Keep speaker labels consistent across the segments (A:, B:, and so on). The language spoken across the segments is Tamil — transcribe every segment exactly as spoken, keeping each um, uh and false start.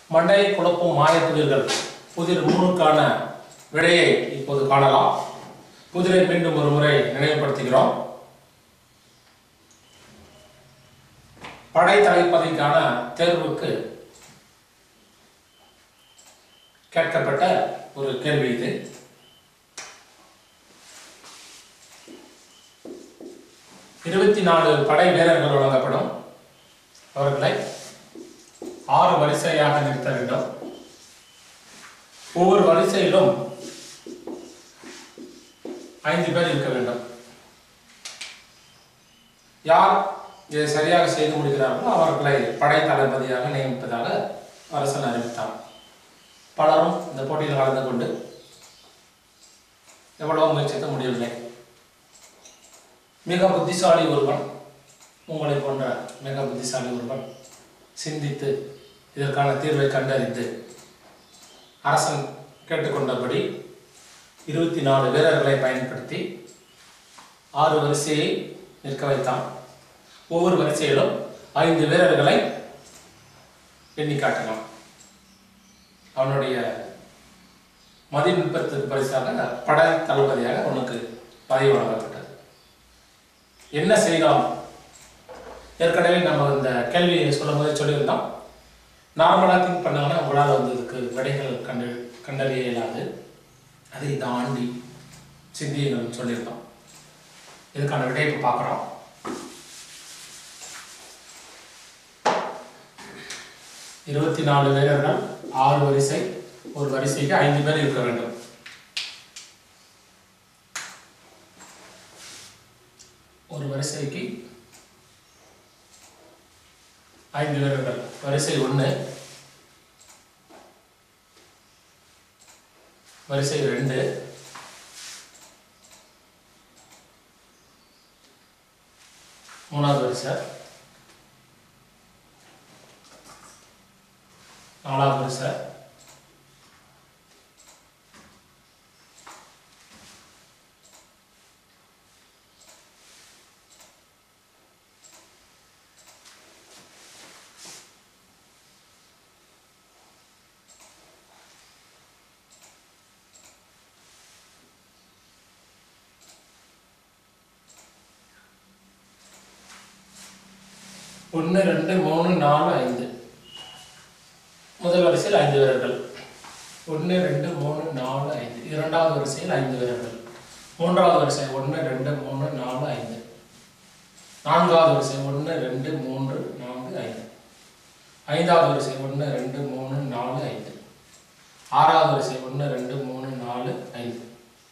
A: மண்டையை குழப்பும் மாயப்புதிர்கள் புதிர் மூணுக்கான விடையை இப்போது காணலாம். புதிரை மீண்டும் ஒரு முறை நினைவுபடுத்துகிறோம். படை தலைப்பதற்கான தேர்வுக்கு கேட்கப்பட்ட ஒரு கேள்வி இது. இருபத்தி நாலு படை வீரர்கள் வழங்கப்படும். அவர்களை ஆறு வரிசையாக நிறுத்த வேண்டும். ஒவ்வொரு வரிசையிலும் ஐந்து பேர் இருக்க வேண்டும். யார் இதை சரியாக செய்து முடிக்கிறார்களோ அவர்களை படை தளபதியாக நியமிப்பதாக அரசன் அறிவித்தார். பலரும் இந்த போட்டியில் கலந்து கொண்டு எவ்வளவோ முயற்சிக்க முடியவில்லை. மிக புத்திசாலி ஒருவன், உங்களை போன்ற மிக புத்திசாலி ஒருவன் சிந்தித்து இதற்கான தீர்வை கண்டறிந்து அரசன் கேட்டுக்கொண்டபடி இருபத்தி நாலு வீரர்களை பயன்படுத்தி ஆறு வரிசையை நிற்க வைத்தான். ஒவ்வொரு வரிசையிலும் ஐந்து வீரர்களை எண்ணி காட்டலாம். அவனுடைய மதிநுட்பத்திற்கு பரிசாக படை தளபதியாக உனக்கு பதவி வழங்கப்பட்டது. என்ன செய்யலாம்? ஏற்கனவே நம்ம இந்த கேள்வியை சொல்லும் போது சொல்லியிருந்தோம். நார்மலாக திங்க் பண்ணாங்கன்னா உங்களால் வந்து இதுக்கு விடைகள் கண்டு கண்டறிய இயலாது. அதை தாண்டி சிந்தியங்கள் சொல்லியிருந்தோம். இதுக்கான விடையை இப்போ பார்க்குறோம். இருபத்தி நாலு வீரர்கள், ஆறு வரிசை, ஒரு வரிசைக்கு ஐந்து பேர் இருக்க வேண்டும். ஒரு வரிசைக்கு ஐந்து வீரர்கள். வரிசை ஒன்று, வரிசை ரெண்டு, மூணாவது வரிசை, நாலாவது வரிசை, ஒன்று ரெண்டு மூணு நாலு ஐந்து. முதல் வரிசையில் ஐந்து வீரர்கள். ஒன்று ரெண்டு மூணு நாலு ஐந்து. இரண்டாவது வரிசையில் ஐந்து வீரர்கள். மூன்றாவது வரிசை ஒன்று ரெண்டு மூணு நாலு ஐந்து. நான்காவது வரிசை ஒன்று ரெண்டு மூன்று நான்கு ஐந்து. ஐந்தாவது வரிசை ஒன்று ரெண்டு மூணு நாலு ஐந்து. ஆறாவது வரிசை ஒன்று ரெண்டு மூணு நாலு ஐந்து.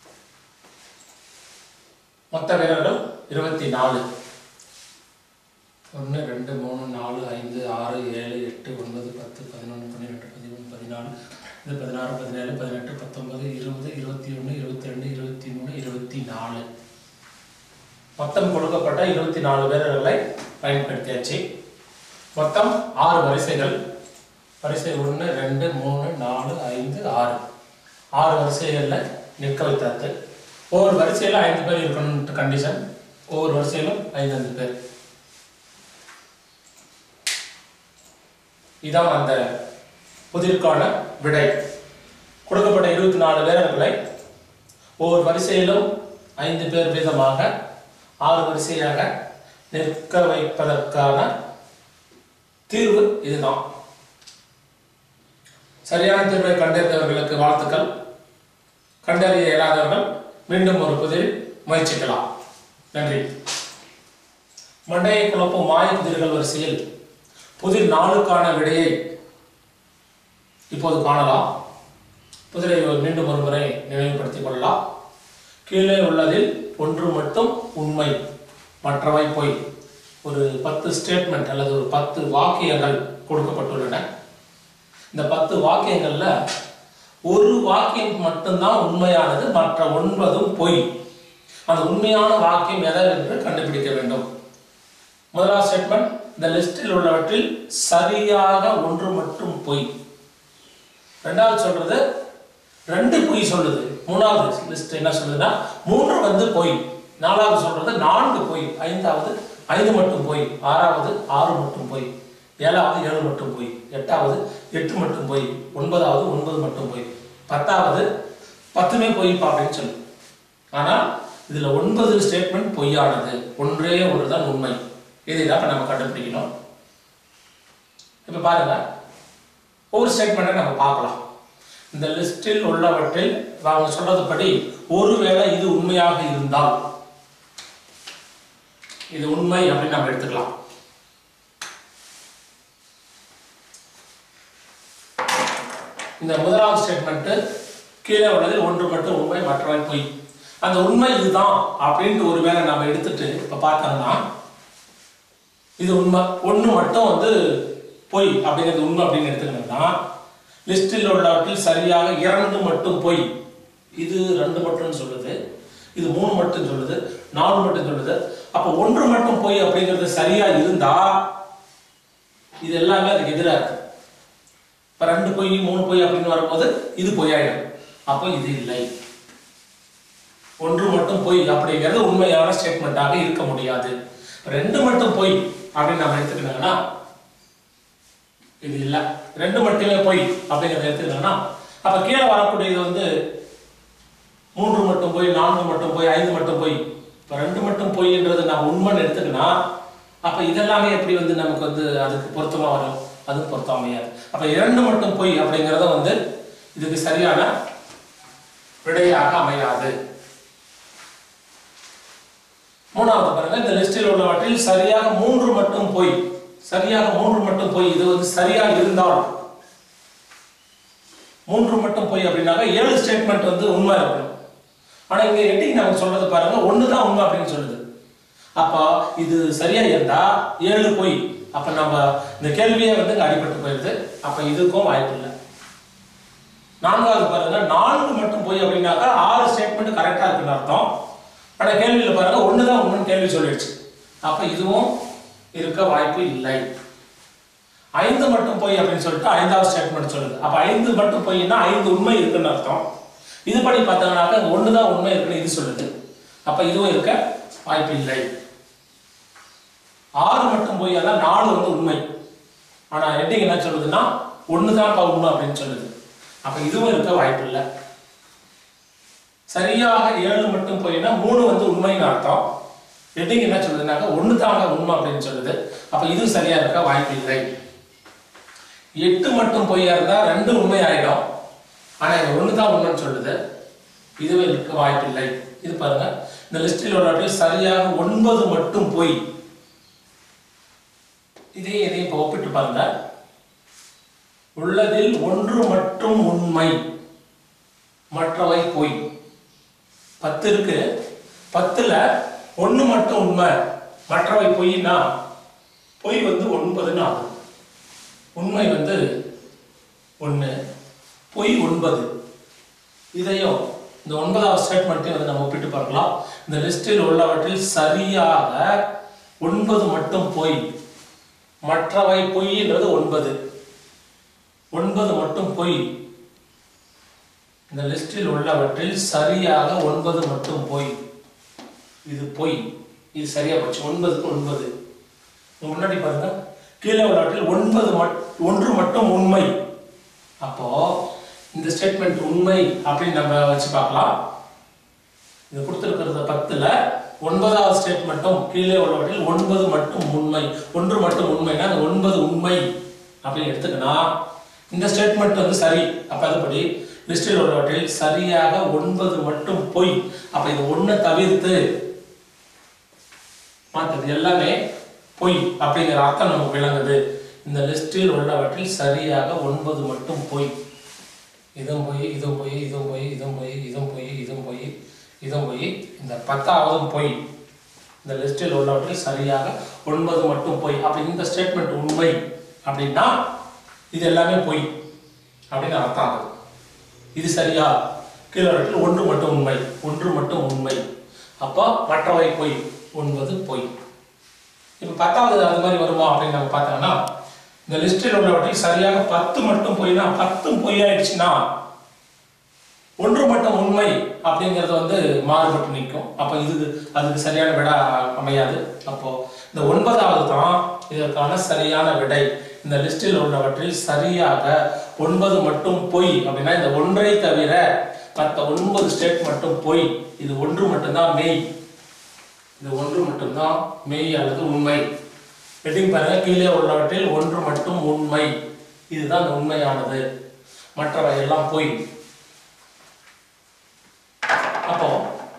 A: மொத்த வீரர்கள் இருபத்தி நாலு. ஒன்று ரெண்டு மூணு நாலு ஐந்து ஆறு ஏழு எட்டு ஒன்பது பத்து பதினொன்று பன்னிரெண்டு பதிமூணு பதினாலு இது பதினாறு பதினேழு பதினெட்டு பத்தொன்பது இருபது இருபத்தி ஒன்று இருபத்தி ரெண்டு இருபத்தி மூணு இருபத்தி நாலு. மொத்தம் கொடுக்கப்பட்ட இருபத்தி நாலு வீரர்களை பயன்படுத்தியாச்சு. மொத்தம் ஆறு வரிசைகள். வரிசை ஒன்று ரெண்டு மூணு நாலு ஐந்து ஆறு. ஆறு வரிசைகளில் நிற்க வைத்தாச்சு. ஒவ்வொரு வரிசையில் ஐந்து பேர் இருக்கணும்னு கண்டிஷன். ஒவ்வொரு வரிசையிலும் ஐந்து ஐந்து பேர். இதான் அந்த புதிர்கான விடை. கொடுக்கப்பட்ட இருபத்தி நாலு வீரர்களை ஒவ்வொரு வரிசையிலும் ஐந்து பேர் வீதமாக ஆறு வரிசையாக நிற்க வைப்பதற்கான தீர்வு இதுதான். சரியான தீர்வை கண்டறிந்தவர்களுக்கு வாழ்த்துக்கள். கண்டறிய இயலாதவர்கள் மீண்டும் ஒரு புதிரில் முயற்சிக்கலாம். நன்றி. மண்டையை குழப்பும் மாய புதிர்கள் வரிசையில் புதிர் நாளுக்கான விடையை இப்போது காணலாம். புதிரை மீண்டும் ஒரு முறை நினைவுபடுத்திக் கொள்ளலாம். கீழே உள்ளதில் ஒன்று மட்டும் உண்மை, மற்றவை பொய். ஒரு பத்து ஸ்டேட்மெண்ட் அல்லது ஒரு பத்து வாக்கியங்கள் கொடுக்கப்பட்டுள்ளன. இந்த பத்து வாக்கியங்கள்ல ஒரு வாக்கியம் மட்டும்தான் உண்மையானது, மற்ற ஒன்பதும் பொய். அந்த உண்மையான வாக்கியம் எதை என்று கண்டுபிடிக்க வேண்டும். முதலாவது ஸ்டேட்மெண்ட், இந்த லிஸ்டில் உள்ளவற்றில் சரியாக ஒன்று மட்டும் பொய். ரெண்டாவது சொல்றது ரெண்டு பொய் சொல்லுது. மூணாவது லிஸ்ட் என்ன சொல்லுதுன்னா மூன்று வந்து பொய். நாலாவது சொல்றது நான்கு பொய். ஐந்தாவது ஐந்து மட்டும் பொய். ஆறாவது ஆறு மட்டும் பொய். ஏழாவது ஏழு மட்டும் போய், எட்டாவது எட்டு மட்டும் போய், ஒன்பதாவது ஒன்பது மட்டும் போய், பத்தாவது பத்துமே போய் அப்படின்னு சொல்லு. ஆனால் இதுல ஒன்பது ஸ்டேட்மெண்ட் பொய்யானது, ஒன்றே ஒன்று தான் உண்மை. இதை தான் நம்ம கண்டுபிடிக்கணும். இப்ப பாருங்க, ஒவ்வொரு ஸ்டேட்மெண்ட்டை நம்ம பார்க்கலாம். இந்த லிஸ்டில் உள்ளவற்றில் அவங்க சொல்றதுபடி ஒருவேளை இது உண்மையாக இருந்தால், இது உண்மை அப்படின்னு நம்ம எடுத்துக்கலாம். இந்த முதலாவது ஸ்டேட்மெண்ட் கீழே உள்ளதில் ஒன்று மட்டும் உண்மை மற்றவை பொய். அந்த உண்மை இதுதான் அப்படின்ட்டு ஒருவேளை நம்ம எடுத்துட்டு இப்ப பார்த்தோம்னா இது உண்மை, ஒன்று மட்டும் வந்து பொய் அப்படிங்கிறது உண்மை அப்படின்னு எடுத்துக்கணும்னா லிஸ்டில் உள்ளவற்றில் சரியாக இரண்டு மட்டும் பொய். இது ரெண்டு மட்டும் சொல்லுது, இது மூணு மட்டும் சொல்லுது, நாலு மட்டும் சொல்லுது. அப்ப ஒன்று மட்டும் பொய் அப்படிங்கிறது சரியா இருந்தா இது எல்லாமே அதுக்கு எதிராக இருக்கு. இப்ப ரெண்டு பொய் மூணு பொய் அப்படின்னு வரும்போது இது பொய்யாயிடும். அப்போ இது இல்லை. ஒன்று மட்டும் பொய் அப்படிங்கிறது உண்மையான ஸ்டேட்மெண்டாக இருக்க முடியாது. ரெண்டு மட்டும் பொய் அப்படின்னு நம்ம எடுத்துக்கிட்டோம்னா இது இல்லை. ரெண்டு மட்டுமே பொய் அப்படிங்கிறத எடுத்துக்கிட்டோம்னா அப்ப கீழே வரக்கூடியது வந்து மூன்று மட்டும் பொய், நான்கு மட்டும் பொய், ஐந்து மட்டும் பொய். இப்ப ரெண்டு மட்டும் பொய்ன்றது நான் உண்மைன்னு எடுத்துக்கினா அப்ப இதெல்லாமே எப்படி வந்து நமக்கு வந்து அதுக்கு பொருத்தமா வரும்? அது பொருத்தம் அமையாது. அப்ப இரண்டு மட்டும் பொய் அப்படிங்கறத வந்து இதுக்கு சரியான விடையாக அமையாது. மூணாவது பாருங்க, இந்த லிஸ்டில் உள்ளவற்றில் சரியாக மூன்று மட்டும் பொய். சரியாக மூன்று மட்டும் பொய், இது வந்து சரியா இருந்தால் மூன்று மட்டும் பொய் அப்படின்னாக்க ஏழு ஸ்டேட்மெண்ட் வந்து உண்மை இருக்கணும். ஆனா இங்க ஹெட்டிங் நமக்கு சொல்றது பாருங்க, ஒண்ணுதான் உண்மை அப்படின்னு சொல்லுது. அப்ப இது சரியா இருந்தா ஏழு பொய். அப்ப நம்ம இந்த கேள்வியே வந்து அடிபட்டு போயிடுது. அப்ப இதுக்கும் வாய்ப்பு இல்லை. நான்காவது பாருங்க, நான்கு மட்டும் பொய் அப்படின்னாக்கா ஆறு ஸ்டேட்மெண்ட் கரெக்டா இருக்குன்னு அர்த்தம். ஆனா கேள்வியில பாருங்க ஒண்ணுதான் உண்மைன்னு கேள்வி சொல்லிடுச்சு. அப்ப இதுவும் இருக்க வாய்ப்பு இல்லை. ஐந்து மட்டும் பொய் அப்படின்னு சொல்லிட்டு ஐந்தாவது ஸ்டேட்மெண்ட் சொல்லுது. அப்ப ஐந்து மட்டும் பொய்னா ஐந்து உண்மை இருக்குன்னு அர்த்தம். இது படி பார்த்தோம்னாக்கா ஒண்ணுதான் உண்மை இருக்குன்னு இது சொல்லுது. அப்ப இதுவும் இருக்க வாய்ப்பு இல்லை. ஆறு மட்டும் பொய், அதான் நாலு வந்து உண்மை. ஆனா ஹெட்டிங் என்ன சொல்லுதுன்னா ஒண்ணுதான் உண்மை அப்படின்னு சொல்லுது. அப்ப இதுவும் இருக்க வாய்ப்பு இல்லை. சரியாக ஏழு மட்டும் பொய்னா மூணு வந்து உண்மைன்னு அர்த்தம். ஹெட்டிங் என்ன சொல்லுதுனாக்கா ஒண்ணுதாங்க உண்மை அப்படின்னு சொல்லுது. அப்ப இதுவும் சரியா இருக்க வாய்ப்பு இல்லை. எட்டு மட்டும் பொய்யா இருந்தா ரெண்டு உண்மை ஆயிடும். ஆனா இது ஒண்ணுதான் உண்மைன்னு சொல்லுது. இதுவே இருக்க வாய்ப்பு இல்லை. இது பாருங்க, இந்த லிஸ்டில் உள்ளவற்றில் சரியாக ஒன்பது மட்டும் பொய். இதே இதையும் இப்ப ஒப்பிட்டு பாருங்க. உள்ளதில் ஒன்று மட்டும் உண்மை மற்றவை பொய். பத்து இருக்கு, பத்துல ஒண்ணு மட்டும் உண்மை மற்றவை பொய்னா பொய் வந்து ஒன்பதுன்னு ஆகும். உண்மை வந்து ஒண்ணு, பொய் ஒன்பது. இதையும் இந்த ஒன்பதாவது ஸ்டேட்மெண்ட்டையும் வந்து நம்ம ஒப்பிட்டு பார்க்கலாம். இந்த லிஸ்டில் உள்ளவற்றில் சரியாக ஒன்பது மட்டும் பொய் மற்றவை பொய்ன்றது ஒன்பது. ஒன்பது மட்டும் பொய். இந்த லிஸ்டில் உள்ளவற்றில் சரியாக ஒன்பது மட்டும் பொய். இது பொய், இது சரியா போச்சு. ஒன்பதுக்கு ஒன்பது. முன்னாடி பாருங்க, கீழே உள்ளவற்றில் ஒன்பது ஒன்று மட்டும் உண்மை. அப்போ இந்த ஸ்டேட்மெண்ட் உண்மை அப்படின்னு நம்ம வச்சு பார்க்கலாம். இது கொடுத்திருக்கிறது பத்துல ஒன்பதாவது ஸ்டேட்மெண்ட்டும் கீழே உள்ளவற்றில் ஒன்பது மட்டும் உண்மை, ஒன்று மட்டும் உண்மைனா அந்த ஒன்பது உண்மை அப்படின்னு எடுத்துக்கினா இந்த ஸ்டேட்மெண்ட் வந்து சரி. அப்ப அதுபடி லிஸ்டில் உள்ளவற்றில் சரியாக ஒன்பது மட்டும் பொய். அப்ப இது ஒண்ணு தவிர்த்து மற்றது எல்லாமே பொய் அப்படிங்கிற அர்த்தம் நமக்கு விளங்குது. இந்த லிஸ்டில் உள்ளவற்றில் சரியாக ஒன்பது மட்டும் பொய். இதுவும் பொய், இதுவும் பொய், இதுவும் பொய், இதுவும் பொய், இதுவும் பொய், இதுவும் பொய், இதுவும் பொய். இந்த பத்தாவதும் பொய். இந்த லிஸ்டில் உள்ளவற்றில் சரியாக ஒன்பது மட்டும் பொய். அப்ப இந்த ஸ்டேட்மெண்ட் உண்மை அப்படின்னா இது எல்லாமே பொய் அப்படின்னு அர்த்தம் ஆகுது. இது சரியா? கீழே ஒன்று மட்டும் உண்மை, ஒன்று மட்டும் உண்மை. அப்போ மற்றவை பொய், ஒன்பது பொய். இப்ப பத்தாவது அது மாதிரி வருமா அப்படின்னு நம்ம பார்த்தோம்னா இந்த லிஸ்டில் உள்ளவற்றில் சரியாக பத்து மட்டும் பொய்னா பத்தும் பொய் ஆயிடுச்சுன்னா ஒன்று மட்டும் உண்மை அப்படிங்கிறது வந்து மாறுபட்டு நிற்கும். அப்போ இது அதுக்கு சரியான விடை அமையாது. அப்போ இந்த ஒன்பதாவது தான் இதற்கான சரியான விடை. இந்த லிஸ்டில் உள்ளவற்றில் சரியாக ஒன்பது மட்டும் பொய் அப்படின்னா இந்த ஒன்றை தவிர மற்ற ஒன்பது ஸ்டேட் மட்டும் பொய். இது ஒன்று மட்டும்தான் மெய். இது ஒன்று மட்டும்தான் மெய் அல்லது உண்மை. ஹெட்டிங் பாருங்க, கீழே உள்ளவற்றில் ஒன்று மட்டும் உண்மை. இதுதான் உண்மையானது, மற்றவை எல்லாம் பொய். அப்போ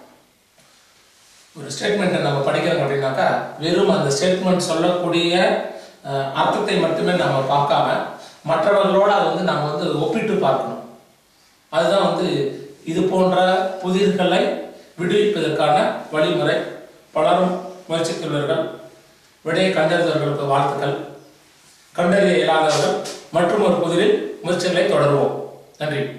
A: ஒரு ஸ்டேட்மெண்ட்டை நம்ம படிக்கிறோம் அப்படின்னாக்கா வெறும் அந்த ஸ்டேட்மெண்ட் சொல்லக்கூடிய அர்த்தத்தை மட்டுமே நம்ம பார்க்காம மற்றவர்களோட அதை வந்து நம்ம வந்து ஒப்பிட்டு பார்க்கணும். அதுதான் வந்து இது போன்ற புதிர்களை விடுவிப்பதற்கான வழிமுறை. பலரும் முயற்சித்துள்ளவர்கள். விடையை கண்டறிந்தவர்களுக்கு வாழ்த்துக்கள். கண்டறிய இயலாதவர்கள் மற்றும் ஒரு புதிரில் முயற்சிகளை தொடருவோம். நன்றி.